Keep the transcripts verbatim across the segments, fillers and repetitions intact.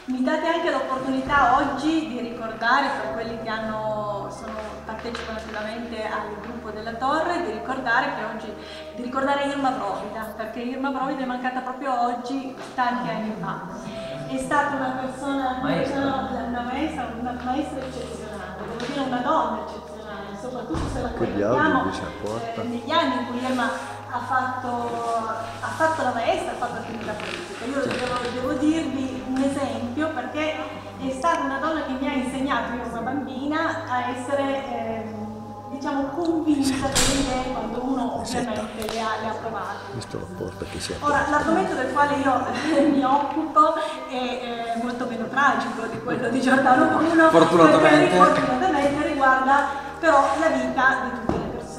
mi date anche l'opportunità oggi di ricordare, per quelli che hanno, sono, partecipano attivamente al gruppo della Torre, di ricordare che oggi, di ricordare Irma Provida, perché Irma Provida è mancata proprio oggi, tanti anni fa. È stata una persona, una, una, maestra, una maestra eccezionale, devo dire una donna eccezionale, soprattutto se la guardiamo eh, negli anni in cui Irma ha fatto, ha fatto la maestra, ha fatto attività politica. Io devo, devo dirvi un esempio, perché è stata una donna che mi ha insegnato, io una bambina, a essere eh, diciamo convinta delle idee quando uno ovviamente le ha, le ha provate. Ora, l'argomento del quale io eh, mi occupo è eh, molto meno tragico di quello di Giordano Bruno, fortunatamente. perché fortunatamente riguarda però la vita di tutti.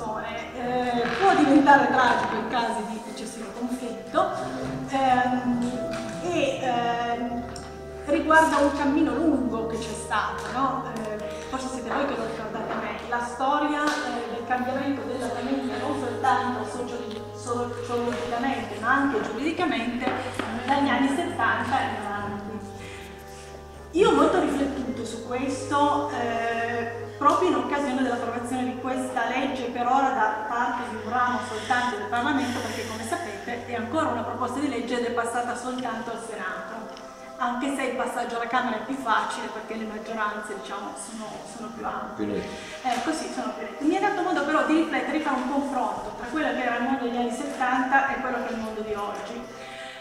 Eh, può diventare tragico in casi di eccessivo conflitto ehm, e ehm, riguarda un cammino lungo che c'è stato, no? Eh, forse siete voi che lo ricordate a me, la storia eh, del cambiamento della famiglia non soltanto sociologicamente ma anche giuridicamente dagli anni settanta in avanti. Io ho molto riflettuto su questo eh, proprio in occasione dell'approvazione di questa legge, per ora da parte di un ramo soltanto del Parlamento, perché come sapete è ancora una proposta di legge ed è passata soltanto al Senato, anche se il passaggio alla Camera è più facile perché le maggioranze, diciamo, sono, sono più ampie. Ecco, sì, sono più rette. Mi è dato modo però di riflettere, di fare un confronto tra quello che era il mondo degli anni settanta e quello che è il mondo di oggi.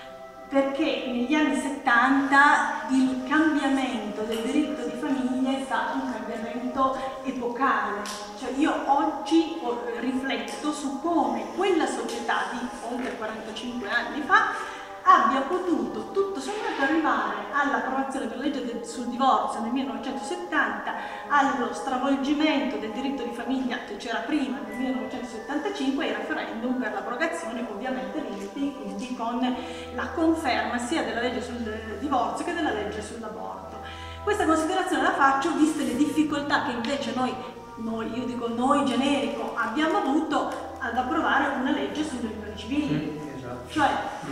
Perché negli anni settanta il cambiamento del diritto di famiglia è stato un cambiamento epocale. Cioè io oggi rifletto su come quella società di oltre quarantacinque anni fa abbia potuto tutto sommato arrivare all'approvazione della legge sul divorzio nel millenovecentosettanta, allo stravolgimento del diritto di famiglia che c'era prima nel millenovecentosettantacinque e il referendum per l'abrogazione ovviamente legati quindi con la conferma sia della legge sul divorzio che della legge sull'aborto. Questa considerazione la faccio viste le difficoltà che invece noi, noi io dico noi generico, abbiamo avuto ad approvare una legge sulle unioni civili. Mm, esatto. Cioè,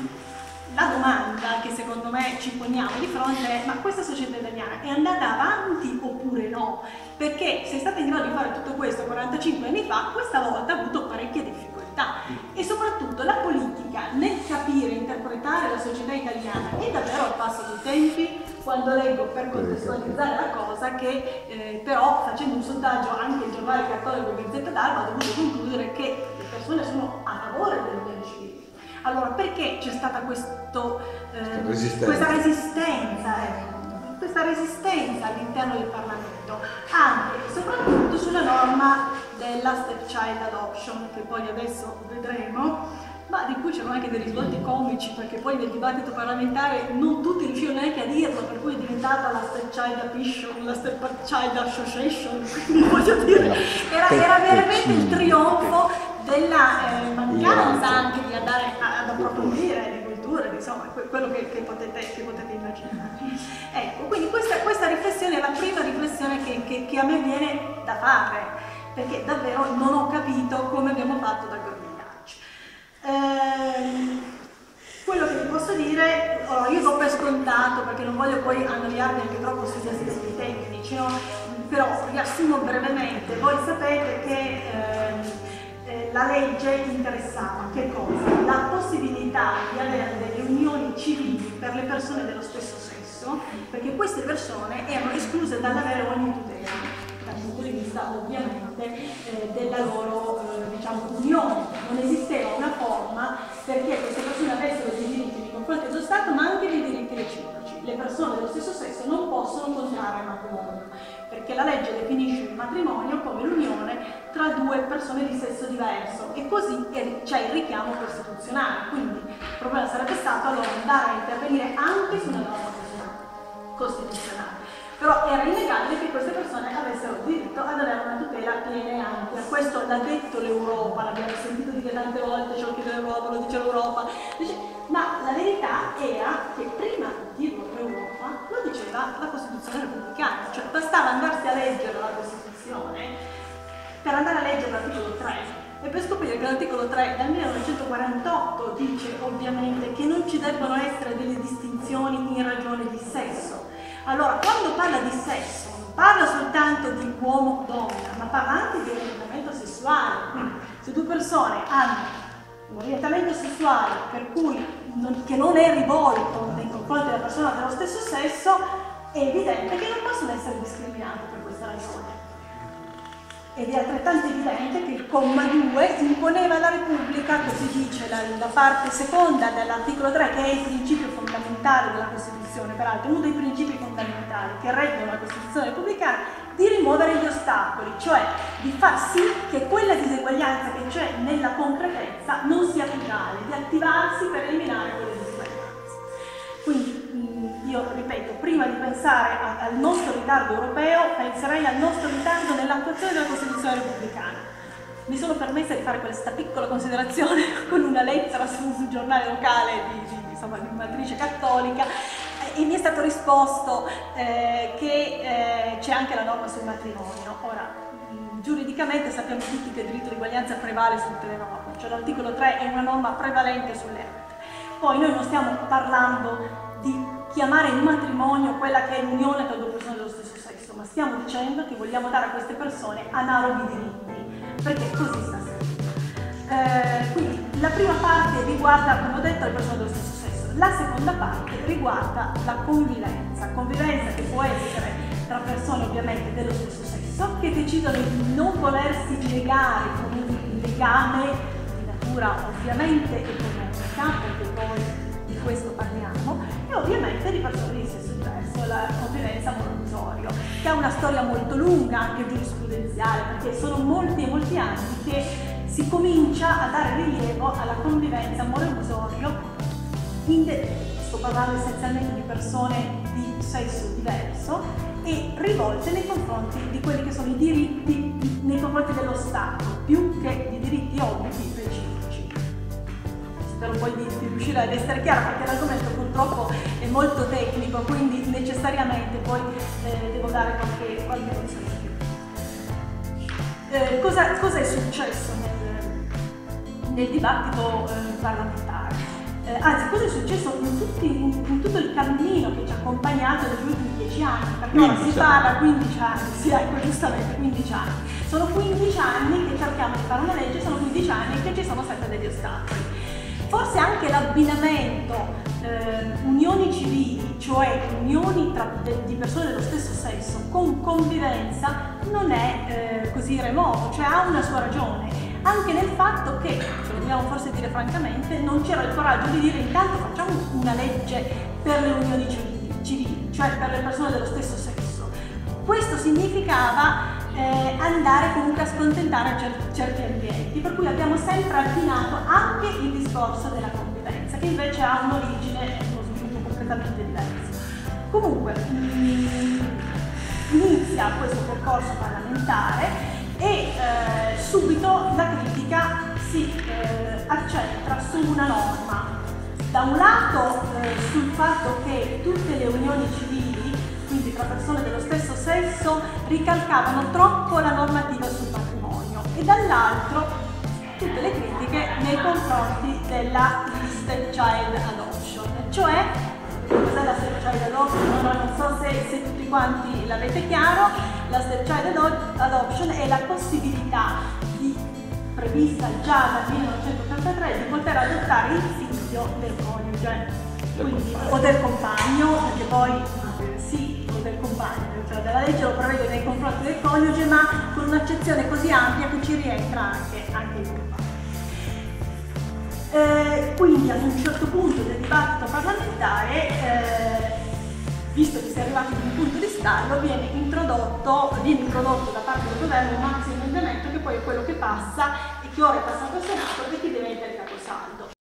la domanda che secondo me ci poniamo di fronte è: ma questa società italiana è andata avanti oppure no? Perché se è stata in grado di fare tutto questo quarantacinque anni fa, questa volta ha avuto parecchie difficoltà e soprattutto la politica nel capire e interpretare la società italiana è davvero al passo dei tempi. Quando leggo, per contestualizzare la cosa, che eh, però facendo un sondaggio anche il giornale cattolico Gazzetta d'Alba ha dovuto concludere che le persone sono a favore delle unioni civili. Allora, perché c'è stata questo, eh, resistenza. questa resistenza, ecco, questa resistenza all'interno del Parlamento, anche e soprattutto sulla norma della stepchild adoption, che poi adesso vedremo, ma di cui c'erano anche dei risvolti comici, perché poi nel dibattito parlamentare non tutti riuscivano neanche a dirlo, per cui è diventata la stepchild adoption, la stepchild association, quindi voglio dire, era, era veramente il trionfo della eh, mancanza anche di andare ad approfondire le culture, insomma, quello che, che, potete, che potete immaginare. Ecco, quindi questa, questa riflessione è la prima riflessione che, che, che a me viene da fare, perché davvero non ho capito come abbiamo fatto ad aggregarci. Ehm, quello che vi posso dire, allora, io do per scontato, perché non voglio poi annoiarmi anche troppo sugli aspetti tecnici, no? Però riassumo brevemente. Voi sapete che ehm, la legge interessava che cosa? La possibilità di avere delle unioni civili per le persone dello stesso sesso, perché queste persone erano escluse dall'avere ogni tutela, dal punto di vista ovviamente eh, della loro eh, diciamo, unione. Non esisteva una forma perché queste persone avessero dei diritti nei confronti dello Stato, ma anche dei diritti reciproci. Le persone dello stesso sesso non possono contrarre matrimonio, perché la legge definisce il matrimonio come l'unione tra due persone di sesso diverso e così c'è il richiamo costituzionale, quindi il problema sarebbe stato allora andare a intervenire anche sulla norma costituzionale. Però era innegabile che queste persone avessero diritto ad avere una tutela piena e ampia. Questo l'ha detto l'Europa, l'abbiamo sentito dire tante volte, ciò che l'Europa, lo dice l'Europa, ma la verità era che prima di dirlo l'Europa lo diceva la Costituzione repubblicana, cioè bastava andarsi a leggere la Costituzione per andare a leggere l'articolo tre e per scoprire che l'articolo tre del millenovecentoquarantotto dice ovviamente che non ci debbono essere delle distinzioni in ragione di sesso, Allora, quando parla di sesso, non parla soltanto di uomo-donna, ma parla anche di orientamento sessuale. Quindi, se due persone hanno un orientamento sessuale per cui non, che non è rivolto nei confronti della persona dello stesso sesso, è evidente che non possono essere discriminati per questa ragione. Ed è altrettanto evidente che il comma due imponeva alla Repubblica, così dice la, la parte seconda dell'articolo tre, che è il principio fondamentale della Costituzione, peraltro uno dei principi fondamentali che reggono la Costituzione repubblicana, di rimuovere gli ostacoli, cioè di far sì che quella diseguaglianza che c'è nella concretezza non sia più tale, di attivarsi per eliminare quelle diseguaglianze. Quindi io ripeto, prima di pensare a, al nostro ritardo europeo, penserei al nostro ritardo nell'attuazione della Costituzione repubblicana. Mi sono permessa di fare questa piccola considerazione con una lettera sul, sul giornale locale di, di, insomma, di matrice cattolica, e mi è stato risposto eh, che eh, c'è anche la norma sul matrimonio. Ora, mh, giuridicamente sappiamo tutti che il diritto di uguaglianza prevale su tutte le norme, cioè l'articolo tre è una norma prevalente sulle altre. Poi noi non stiamo parlando di chiamare il matrimonio quella che è l'unione tra due persone dello stesso sesso, ma stiamo dicendo che vogliamo dare a queste persone analoghi diritti, perché così sta scritto. Eh, quindi la prima parte riguarda, come ho detto, le persone dello stesso sesso. La seconda parte riguarda la convivenza, convivenza che può essere tra persone ovviamente dello stesso sesso che decidono di non volersi legare con un legame di natura ovviamente economica, perché poi di questo parliamo, e ovviamente di persone di sesso diverso, la convivenza monomusorio, che ha una storia molto lunga anche giurisprudenziale, perché sono molti e molti anni che si comincia a dare rilievo alla convivenza monomusorio. Sto parlando essenzialmente di persone di sesso diverso e rivolte nei confronti di quelli che sono i diritti nei confronti dello Stato, più che di diritti obblighi reciproci. Spero poi di, di riuscire ad essere chiara, perché l'argomento purtroppo è molto tecnico, quindi necessariamente poi eh, devo dare qualche, qualche consiglio in più. Eh, cosa, cosa è successo nel, nel dibattito eh, parlamentare? Eh, anzi, cosa è successo in, tutti, in, in tutto il cammino che ci ha accompagnato negli ultimi dieci anni? Perché ora si parla quindici anni, sì, ecco, giustamente quindici anni. Sono quindici anni che cerchiamo di fare una legge, sono quindici anni che ci sono sempre degli ostacoli. Forse anche l'abbinamento eh, unioni civili, cioè unioni tra, de, di persone dello stesso sesso, con convivenza, non è eh, così remoto, cioè ha una sua ragione. Anche nel fatto che, ce lo dobbiamo forse dire francamente, non c'era il coraggio di dire intanto facciamo una legge per le unioni civili, civili, cioè per le persone dello stesso sesso. Questo significava eh, andare comunque a scontentare cer certi ambienti, per cui abbiamo sempre abbinato anche il discorso della convivenza, che invece ha un'origine e uno sviluppo completamente diverso. Comunque, mh, inizia questo percorso parlamentare e eh, subito la critica si eh, accentra su una norma. Da un lato eh, sul fatto che tutte le unioni civili, quindi tra persone dello stesso sesso, ricalcavano troppo la normativa sul matrimonio, e dall'altro tutte le critiche nei confronti della step child adoption, cioè cos'è la step child adoption? Ora non so se, se tutti quanti l'avete chiaro. La step child adoption è la possibilità di, prevista già dal millenovecentottantatré, di poter adottare il figlio del coniuge, quindi, o del compagno, perché poi sì, o del compagno, cioè della legge lo prevede nei confronti del coniuge, ma con un'accezione così ampia che ci rientra anche, anche il compagno. Eh, quindi ad un certo punto del dibattito parlamentare, eh, visto che si è arrivati ad un punto di stallo, viene introdotto, viene introdotto da parte del governo un maxi emendamento che poi è quello che passa e che ora è passato al Senato e che diventa il caposaldo.